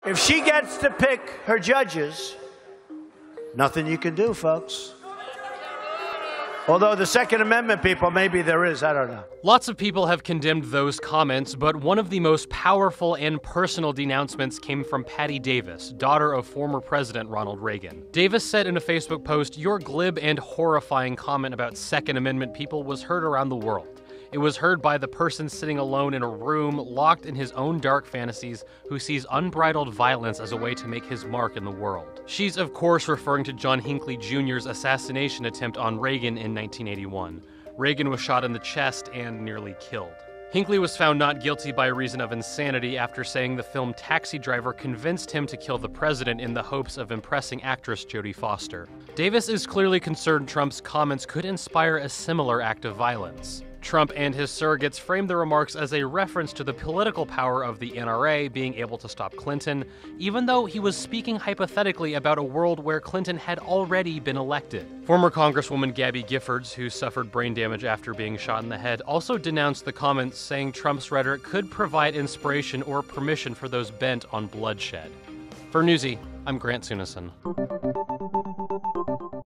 If she gets to pick her judges, nothing you can do, folks. Although the Second Amendment people, maybe there is, I don't know. Lots of people have condemned those comments, but one of the most powerful and personal denouncements came from Patty Davis, daughter of former President Ronald Reagan. Davis said in a Facebook post, "Your glib and horrifying comment about Second Amendment people was heard around the world. It was heard by the person sitting alone in a room, locked in his own dark fantasies, who sees unbridled violence as a way to make his mark in the world." She's of course referring to John Hinckley Jr.'s assassination attempt on Reagan in 1981. Reagan was shot in the chest and nearly killed. Hinckley was found not guilty by reason of insanity after saying the film Taxi Driver convinced him to kill the president in the hopes of impressing actress Jodie Foster. Davis is clearly concerned Trump's comments could inspire a similar act of violence. Trump and his surrogates framed the remarks as a reference to the political power of the NRA being able to stop Clinton, even though he was speaking hypothetically about a world where Clinton had already been elected. Former Congresswoman Gabby Giffords, who suffered brain damage after being shot in the head, also denounced the comments, saying Trump's rhetoric could provide inspiration or permission for those bent on bloodshed. For Newsy, I'm Grant Sunison.